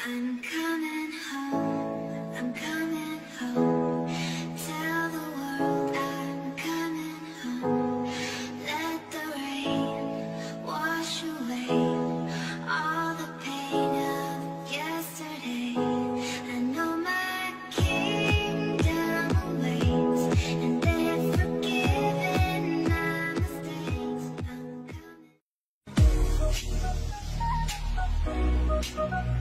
I'm coming home, I'm coming home. Tell the world I'm coming home. Let the rain wash away all the pain of yesterday. I know my kingdom awaits, and they've forgiven my mistakes. I'm coming.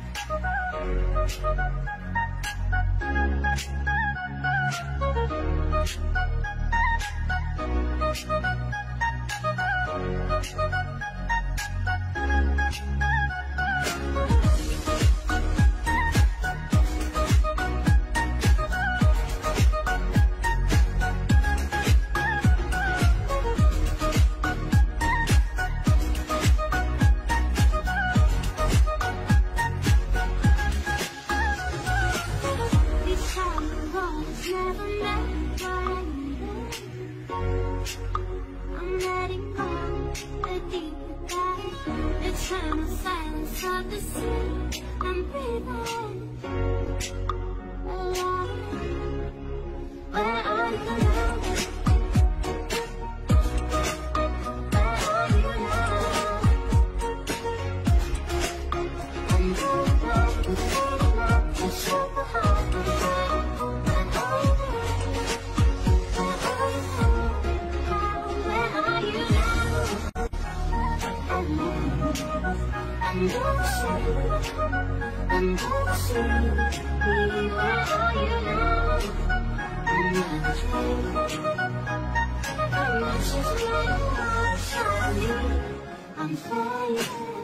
Eternal silence of the sea. I'm breathing alive. Where are you now? Where are you now? I know that you feel like you should go home. Where are you now? I'm flying.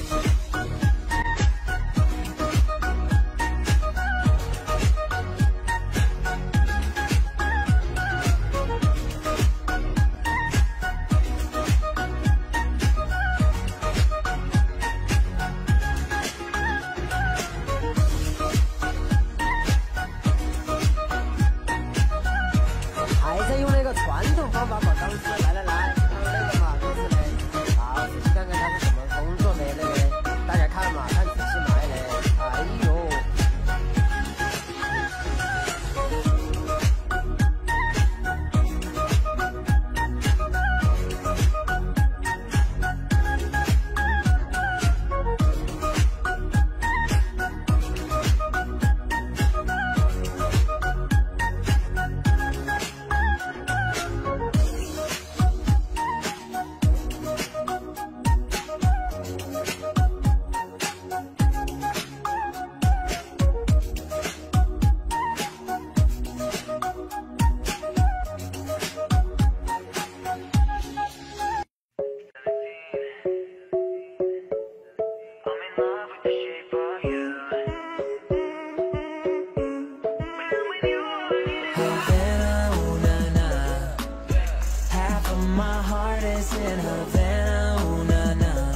My heart is in Havana, ooh, nah, nah.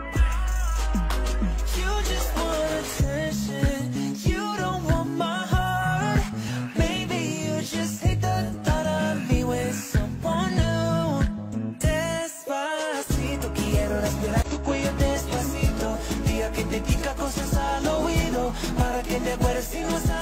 You just want attention, you don't want my heart. Maybe you just hate the thought of me with someone new. Despacito, quiero respirar tu cuello despacito. Diga que te diga cosas al oído, para que te acuerdes si no sabes.